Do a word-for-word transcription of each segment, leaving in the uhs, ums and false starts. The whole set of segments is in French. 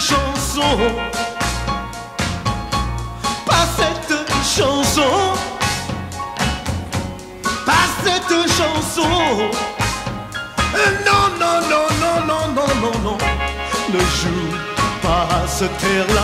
chanson, pas cette chanson, pas cette chanson. Non, non, non, non, non, non, non, non, ne joue pas ce air-là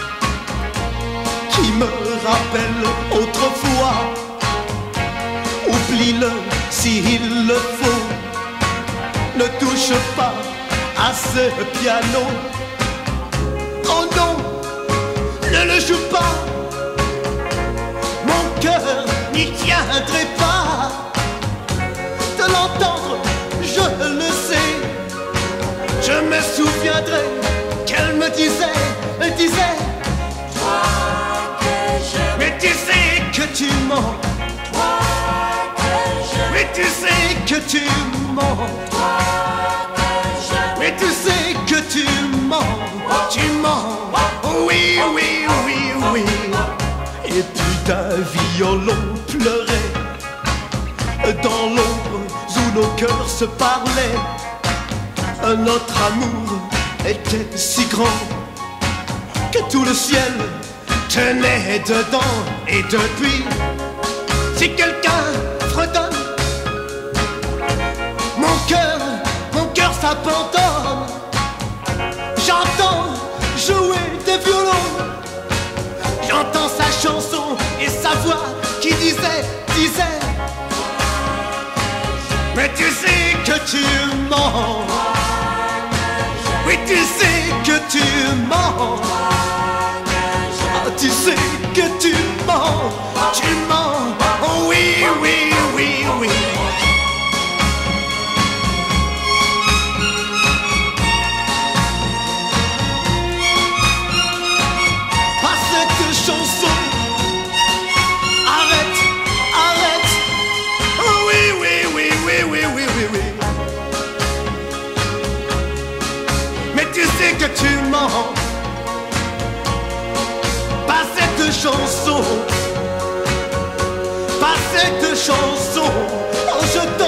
qui me rappelle autrefois. Oublie-le s'il le faut, ne touche pas à ce piano. Oh non, ne le joue pas, mon cœur n'y tiendrait pas. De l'entendre, je le sais, je me souviendrai qu'elle me disait, elle disait, toi que j'aime, mais tu sais que tu mens, toi que j'aime, mais tu sais que tu mens, toi que j'aime, mais tu sais que tu mens, tu mens. Oui, oui, oui, oui. Et puis d'un violon pleurait dans l'ombre où nos cœurs se parlaient. Notre amour était si grand que tout le ciel tenait dedans. Et depuis, si quelqu'un fredonne, mon cœur, mon cœur s'abandonne. J'entends jouer des violons, j'entends sa chanson et sa voix qui disait, disait, mais tu sais que tu mens. Oui, tu sais que tu mens. Ah, tu sais que tu mens. Tu mens. Oh oui, oui, oui, oui. Pas cette chanson. Arrête, arrête. Oh oui, oui, oui, oui, oui, oui, oui, oui. Mais tu sais que tu mens. Pas cette chanson, pas cette chanson. Oh, je te